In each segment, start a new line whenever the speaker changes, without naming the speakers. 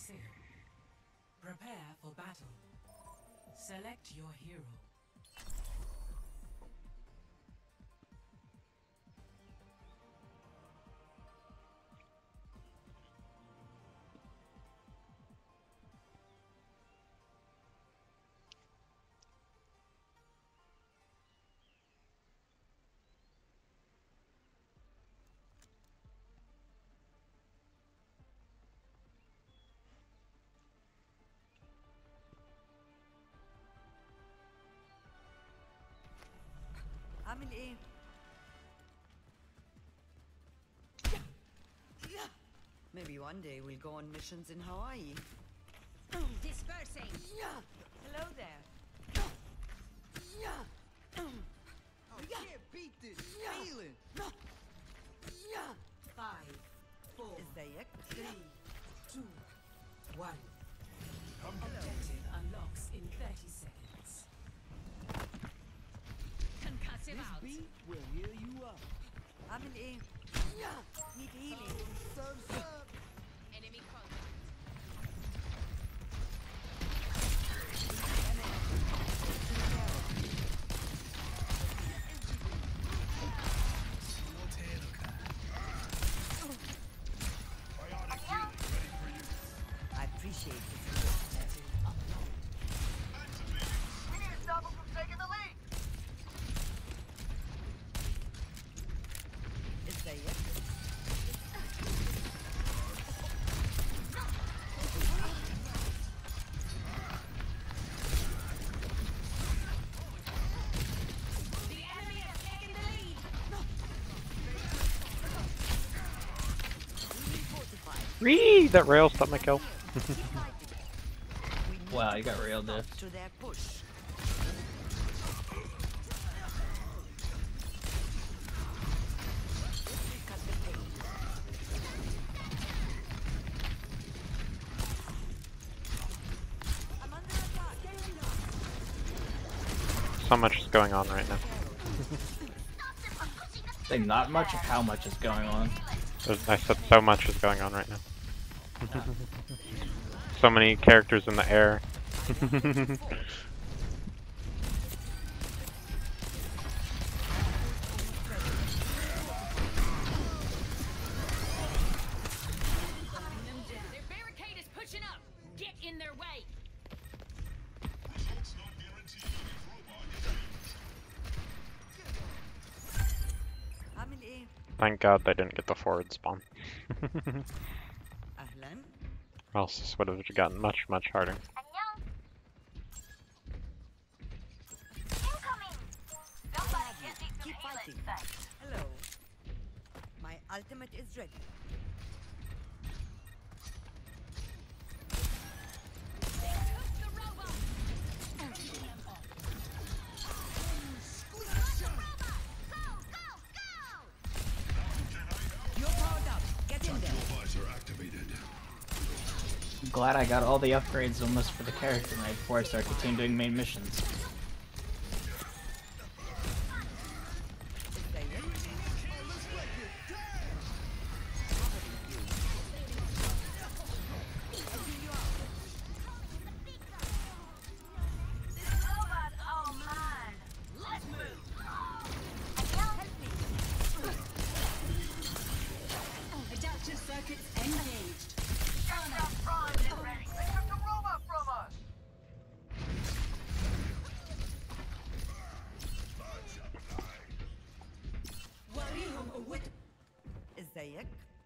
consider. Prepare for battle. Select your hero.
عامل ايه؟ Maybe one day we'll go on missions in Hawaii.
Dispersing.
Hello there.
I can't beat this feeling.
5, 4,
ازيك؟
3, 2, 1. Objective unlocks in 30 seconds.
Concussive
This
out.
beat will heal you up.
عامل ايه؟ Need healing.
Surf's up.
Enemy contact.
I appreciate it.
We need to stop him from taking the lead.
ازيك؟
The enemy has taken the lead.
Ree! That rail stopped my kill.
Wow, you got railed there.
To their push. Cut the pain. I'm under attack.
So much is going on right now.
Say not much or how much is going on.
I said so much is going on right now. So many characters in the air.
Their barricade is pushing up. Get in their way.
عامل ايه؟
Thank God they didn't get the forward spawn.
أهلاً.
Or else this would have gotten much, much harder.
안녕. Incoming. Nobody gives me
Keep
some
fighting.
healing, thanks.
Hello. My ultimate is ready.
They took the robot.
You're powered up. Get in there.
I'm glad I got all the upgrades almost for the character right before I start continuing main missions.
This robot's all mine. Let's move. 안녕.
Adaptive circuits engaged.
Shutdown primed and ready. They took the robot from us.
ازيك؟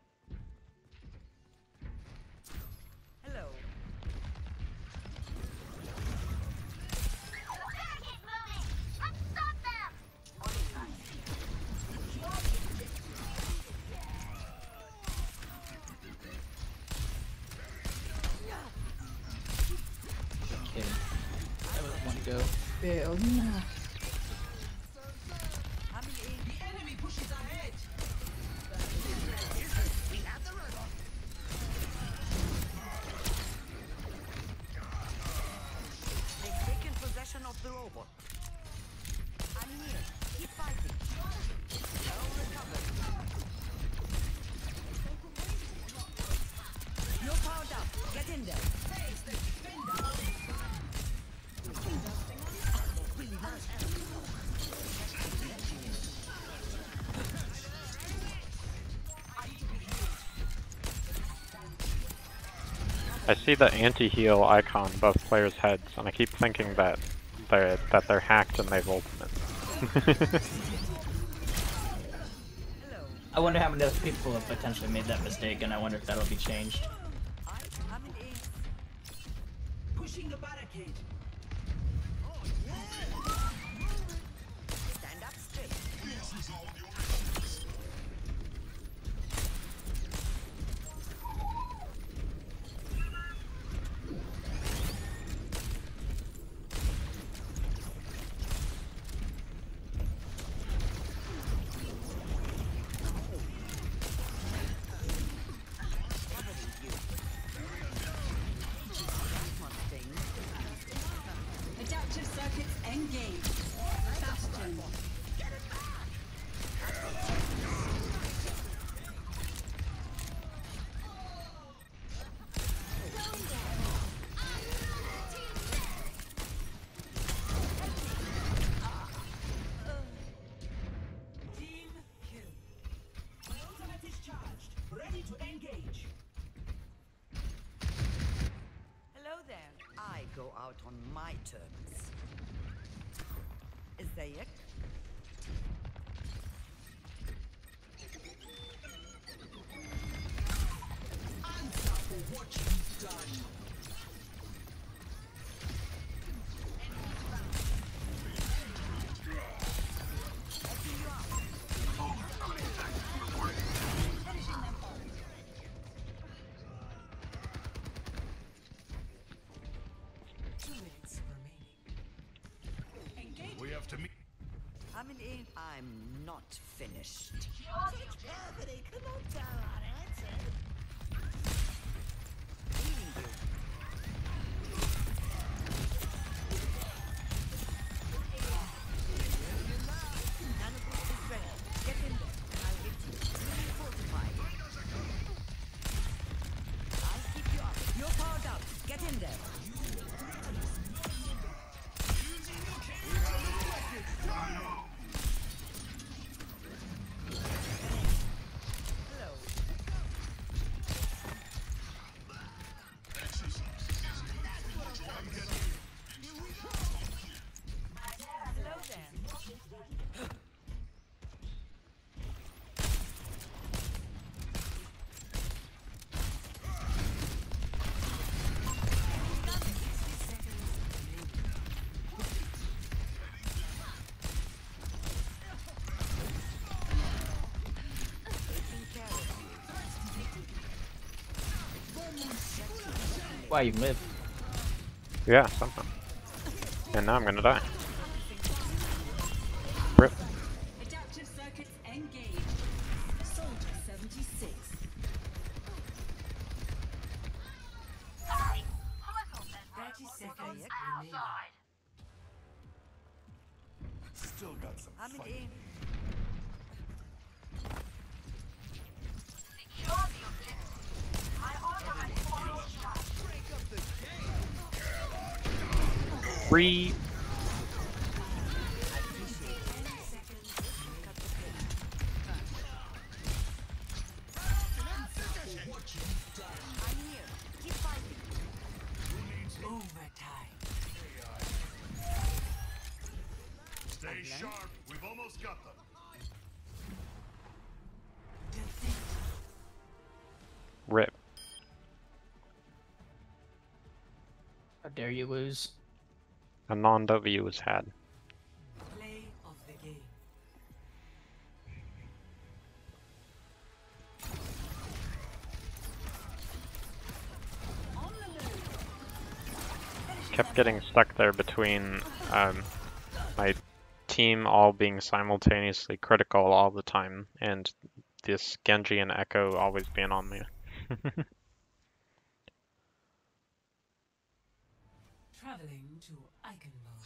Hello.
Keep moving. Let's stop them.
Kidding. I would want to go. Fail. No.
عامل ايه؟ They've taken possession of the robot. I'm here. Keep fighting. I'll recover. You're powered up. Get in there.
I see the anti-heal icon above players' heads, and I keep thinking that they're hacked and they've ultimate.
I wonder how many other people have potentially made that mistake, and I wonder if that'll be changed.
I'm coming in.
Pushing the barricade.
Stand up straight.
Adaptive circuits engaged. Bastion.
Team kill. My ultimate is charged. Ready to engage.
Hello there. I go out on my terms. Zayek.
Answer for what you've done.
We have to meet.
Coming in. I'm not finished. Leaving you. Nanoboost is ready. Get in there. I'll get you. Fully fortified. I'll keep you up. You're powered up. Get in there. Hello. Hello there. Taking care of you.
Why you live?
Yeah, somehow. And now I'm gonna die. Rip.
Adaptive circuits engaged. Soldier 76.
30 seconds remaining.
Still got some
Coming
fight.
in.
Free.
I'm here. Keep fighting.
Overtime.
Stay sharp. We've almost got them.
Defeat.
Rip.
How dare you lose?
A non-W was had.
Play of the game.
Kept getting stuck there between my team all being simultaneously critical all the time, and this Genji and Echo always being on me.
Traveling to Eichenwald.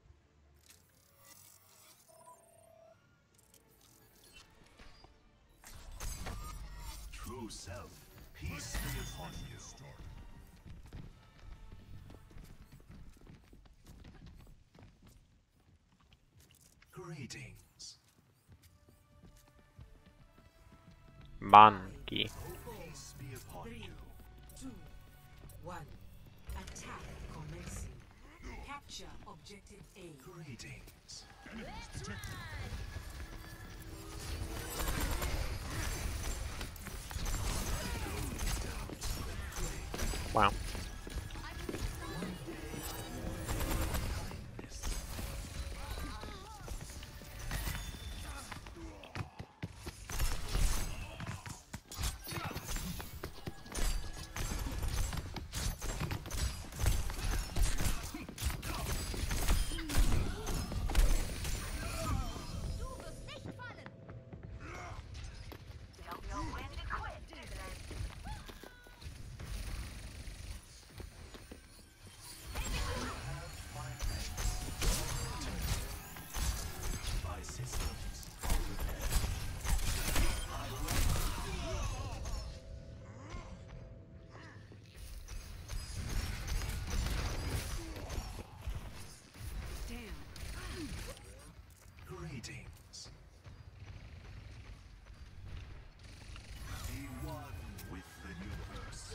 True self. Peace be upon you. Greetings.
Mangi.
Peace be upon you.
2, 1. Attack commencing. Capture objective A.
Greetings.
Wow.
Don't know when to quit, do they?
My systems. Greetings. Be one with the universe.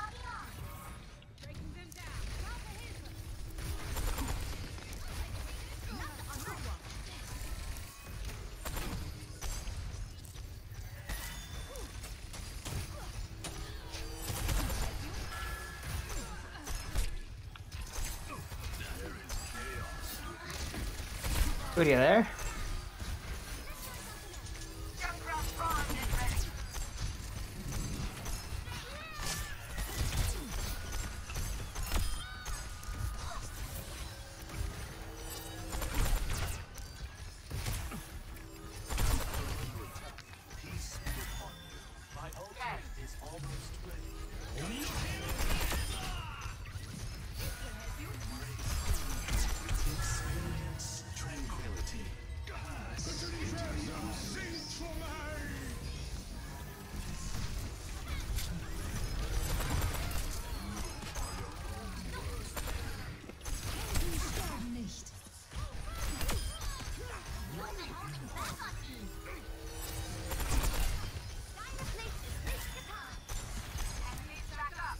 What are you there?
Junkrat Prime is ready.
Peace be upon you. My ultimate is almost ready. Experience tranquility. Pass into your
Enemies back up.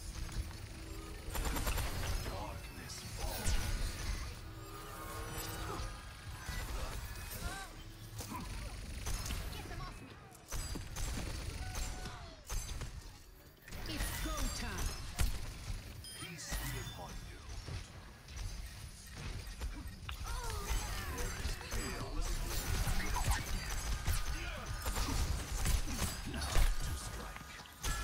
darkness falls. Peace be upon you. Now to strike.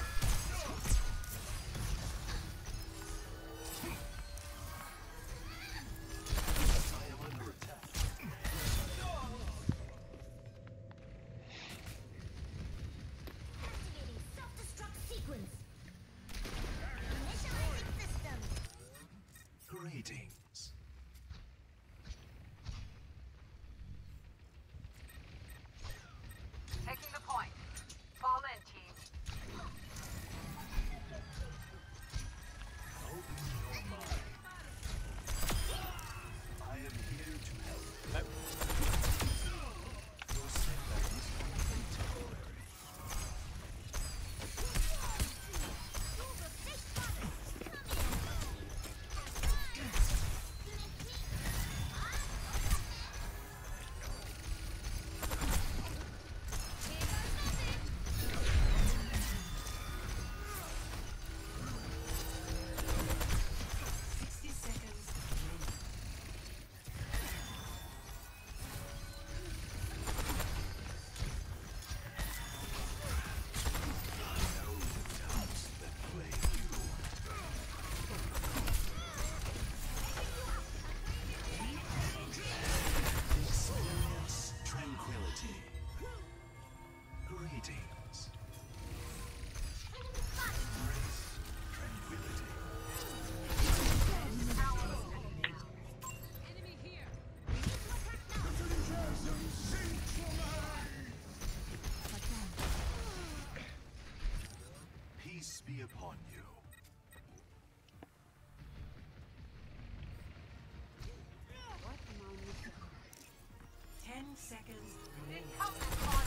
I am under attack.
Activating self-destruct sequence. Initializing system.
Greetings.
Taking the point. Fall in, team.
Open your mind. I am here to help. Your setback is only temporary. Experience tranquility. Greetings. Embrace tranquility. Peace be upon you.
Ten seconds remaining.
Incumbent